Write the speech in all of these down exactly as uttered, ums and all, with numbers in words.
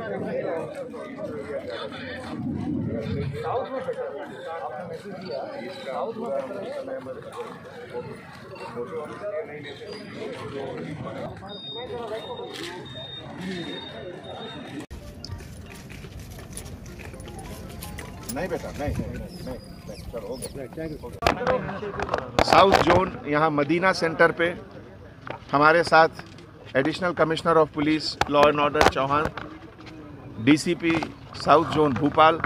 नहीं बेटा नहीं नहीं चलो हो गया। साउथ जोन यहाँ मदीना सेंटर पे हमारे साथ additional commissioner of police law and order Chauhan, DCP south zone Bhopal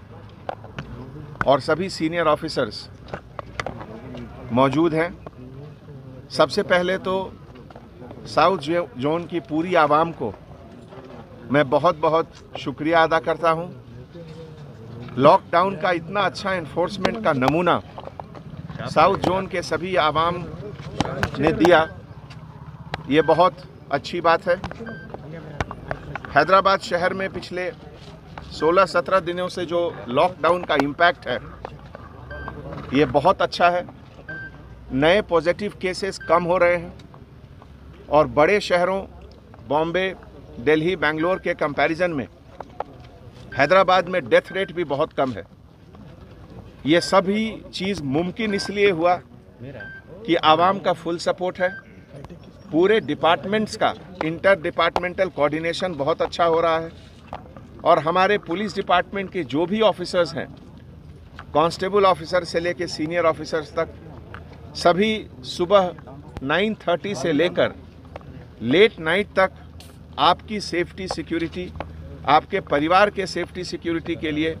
और सभी सीनियर ऑफिसर्स मौजूद हैं। सबसे पहले तो साउथ जोन की पूरी आवाम को मैं बहुत बहुत शुक्रिया अदा करता हूं। लॉकडाउन का इतना अच्छा एनफोर्समेंट का नमूना साउथ जोन के सभी आवाम ने दिया, ये बहुत अच्छी बात है। हैदराबाद शहर में पिछले सोलह सत्रह दिनों से जो लॉकडाउन का इम्पैक्ट है ये बहुत अच्छा है। नए पॉजिटिव केसेस कम हो रहे हैं और बड़े शहरों बॉम्बे, दिल्ली, बेंगलोर के कंपैरिजन में हैदराबाद में डेथ रेट भी बहुत कम है। ये सभी चीज़ मुमकिन इसलिए हुआ कि आवाम का फुल सपोर्ट है। पूरे डिपार्टमेंट्स का इंटर डिपार्टमेंटल कोऑर्डिनेशन बहुत अच्छा हो रहा है और हमारे पुलिस डिपार्टमेंट के जो भी ऑफिसर्स हैं, कांस्टेबल ऑफिसर से लेकर सीनियर ऑफिसर्स तक, सभी सुबह नौ तीस से लेकर लेट नाइट तक आपकी सेफ्टी सिक्योरिटी, आपके परिवार के सेफ्टी सिक्योरिटी के लिए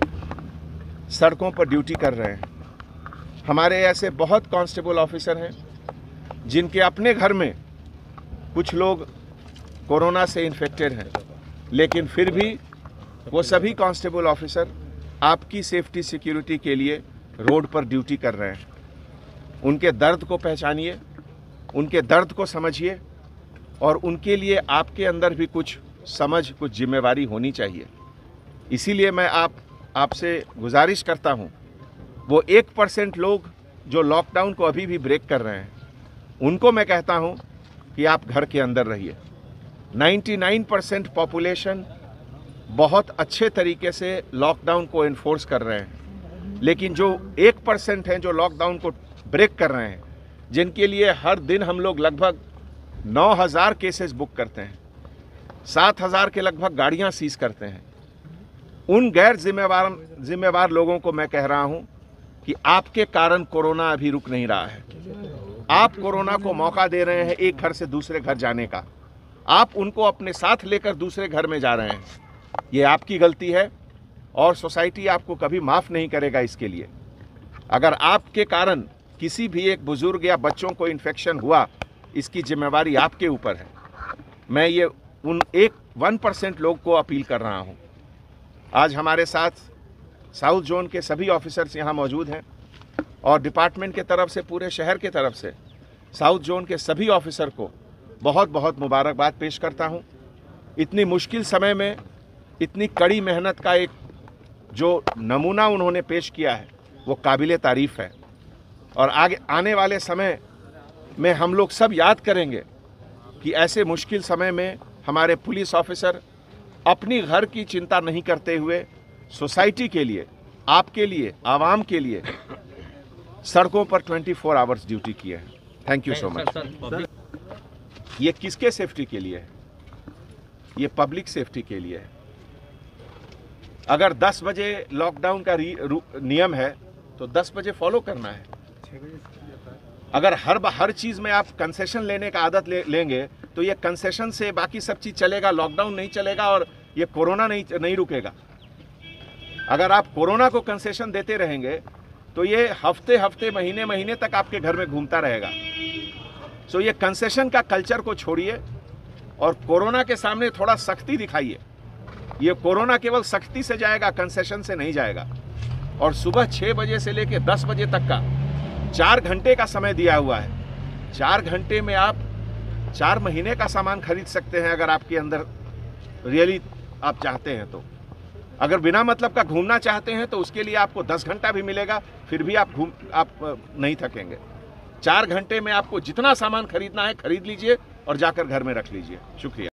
सड़कों पर ड्यूटी कर रहे हैं। हमारे ऐसे बहुत कांस्टेबल ऑफिसर हैं जिनके अपने घर में कुछ लोग कोरोना से इन्फेक्टेड हैं, लेकिन फिर भी वो सभी कांस्टेबल ऑफिसर आपकी सेफ्टी सिक्योरिटी के लिए रोड पर ड्यूटी कर रहे हैं। उनके दर्द को पहचानिए, उनके दर्द को समझिए और उनके लिए आपके अंदर भी कुछ समझ, कुछ जिम्मेवारी होनी चाहिए। इसीलिए मैं आप आपसे गुजारिश करता हूं, वो एक परसेंट लोग जो लॉकडाउन को अभी भी ब्रेक कर रहे हैं उनको मैं कहता हूं कि आप घर के अंदर रहिए। निन्यानवे परसेंट पॉपुलेशन बहुत अच्छे तरीके से लॉकडाउन को इन्फोर्स कर रहे हैं, लेकिन जो एक परसेंट हैं जो लॉकडाउन को ब्रेक कर रहे हैं, जिनके लिए हर दिन हम लोग लगभग नौ हज़ार केसेस बुक करते हैं, सात हज़ार के लगभग गाड़ियां सीज करते हैं, उन गैर जिम्मेवार जिम्मेवार लोगों को मैं कह रहा हूं कि आपके कारण कोरोना अभी रुक नहीं रहा है। आप कोरोना को मौका दे रहे हैं एक घर से दूसरे घर जाने का, आप उनको अपने साथ लेकर दूसरे घर में जा रहे हैं। ये आपकी गलती है और सोसाइटी आपको कभी माफ़ नहीं करेगा इसके लिए। अगर आपके कारण किसी भी एक बुजुर्ग या बच्चों को इन्फेक्शन हुआ, इसकी जिम्मेवारी आपके ऊपर है। मैं ये उन एक वन परसेंट लोग को अपील कर रहा हूँ। आज हमारे साथ साउथ जोन के सभी ऑफिसर्स यहाँ मौजूद हैं और डिपार्टमेंट के तरफ से, पूरे शहर के तरफ से साउथ जोन के सभी ऑफिसर को बहुत बहुत मुबारकबाद पेश करता हूँ। इतनी मुश्किल समय में इतनी कड़ी मेहनत का एक जो नमूना उन्होंने पेश किया है वो काबिले तारीफ़ है और आगे आने वाले समय में हम लोग सब याद करेंगे कि ऐसे मुश्किल समय में हमारे पुलिस ऑफिसर अपनी घर की चिंता नहीं करते हुए सोसाइटी के लिए, आपके लिए, आवाम के लिए सड़कों पर चौबीस आवर्स ड्यूटी किए हैं। Thank you so much. ये किसके सेफ्टी के लिए है? ये पब्लिक सेफ्टी के लिए है। अगर दस बजे लॉकडाउन का नियम है तो दस बजे फॉलो करना है। अगर हर हर चीज़ में आप कंसेशन लेने का आदत ले, लेंगे तो ये कंसेशन से बाकी सब चीज़ चलेगा, लॉकडाउन नहीं चलेगा और ये कोरोना नहीं नहीं रुकेगा। अगर आप कोरोना को कंसेशन देते रहेंगे तो ये हफ्ते हफ्ते, महीने महीने तक आपके घर में घूमता रहेगा। सो ये कंसेशन का कल्चर को छोड़िए और कोरोना के सामने थोड़ा सख्ती दिखाइए। ये कोरोना केवल सख्ती से जाएगा, कंसेशन से नहीं जाएगा। और सुबह छः बजे से लेकर दस बजे तक का चार घंटे का समय दिया हुआ है। चार घंटे में आप चार महीने का सामान खरीद सकते हैं अगर आपके अंदर रियली आप चाहते हैं तो। अगर बिना मतलब का घूमना चाहते हैं तो उसके लिए आपको दस घंटा भी मिलेगा, फिर भी आप घूम आप नहीं थकेंगे। चार घंटे में आपको जितना सामान खरीदना है खरीद लीजिए और जाकर घर में रख लीजिए। शुक्रिया।